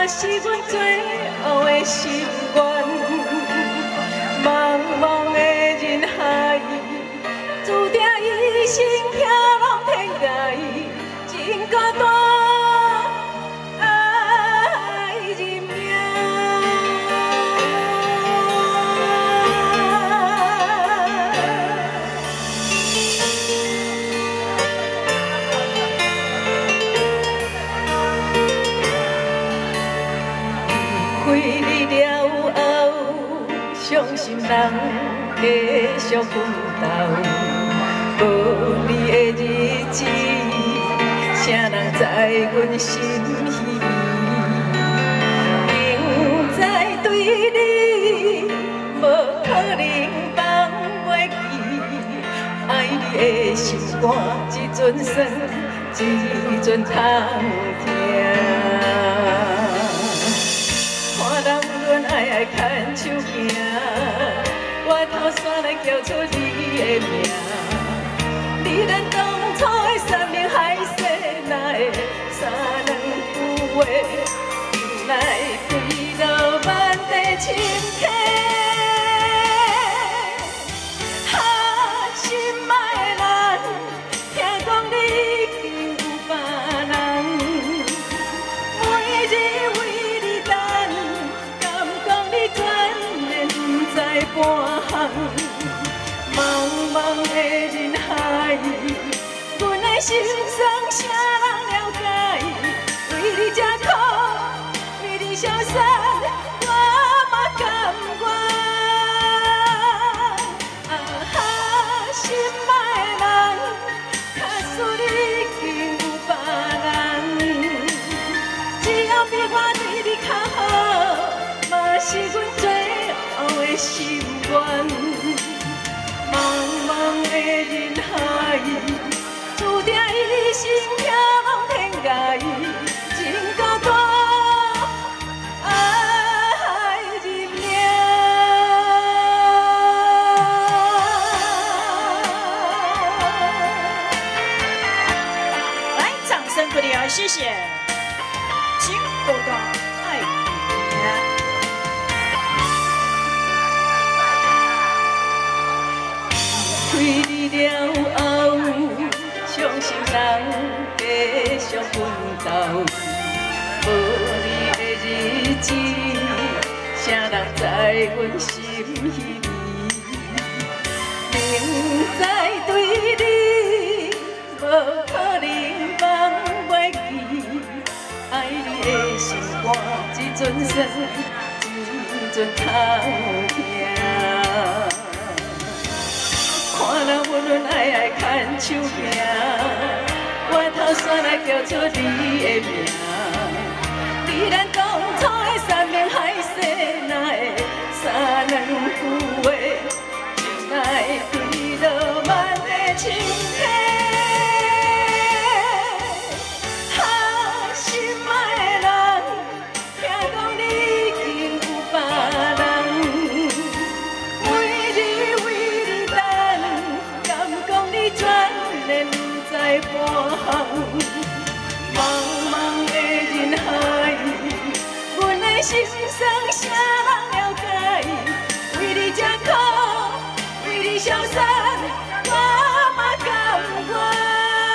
是阮最后的心愿。茫茫的人海，注定一生飘浪天涯，情歌大爱人命。离开你了后，伤心人继续奋斗。无你的日子，谁人知阮心稀微？明知对你无可能放袂记，爱你的心肝，一阵酸，一阵通听。看人恋爱牵手行，我头山来叫出你的名。你咱当初的山盟海誓，哪会三两句话，又来开落万地深溪？心爱的人，听讲你已经有别人，每日为你等，敢讲你全然不知半项？茫茫的人海，阮的心酸谁人了解？为你这苦，为你消散，我嘛甘愿。心爱的人，假使你已经有别人，只要比我对你较好，嘛是阮最后的心愿。茫茫的人海，注定一生飘浪天涯，情歌大爱人命。 来，掌声鼓励啊！谢谢。请果断爱你。 离开你了后，伤心人继续奋斗。无你的日子，谁人知阮心稀微？明知对你无可能放袂记，爱你的心肝，一阵酸，一阵通听。看人阮爱牵手行，我头山来叫出你的名。你咱当初的山盟海誓，哪会三两句话，又来开落万的深溪？心爱的人，听讲你已经有别人，每日为你等，敢讲你全然不知半项？茫茫的人海，阮的心酸谁人了解？为你这苦，为你消散，我嘛甘愿。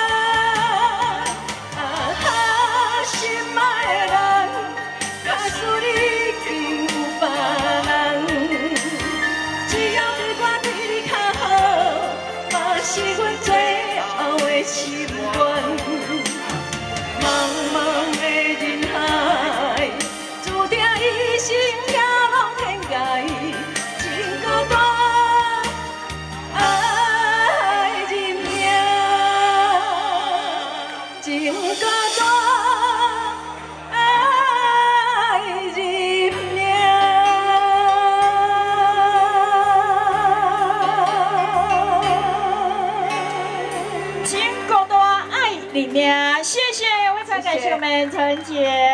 心爱的人，假使你已经有别人，只要对我对你较好，嘛是阮最后的心愿。茫茫的人海，注定一生飘浪天涯，情歌大爱人命，情歌大爱人命。 请果断爱里面，谢谢，非常感谢我们陈姐。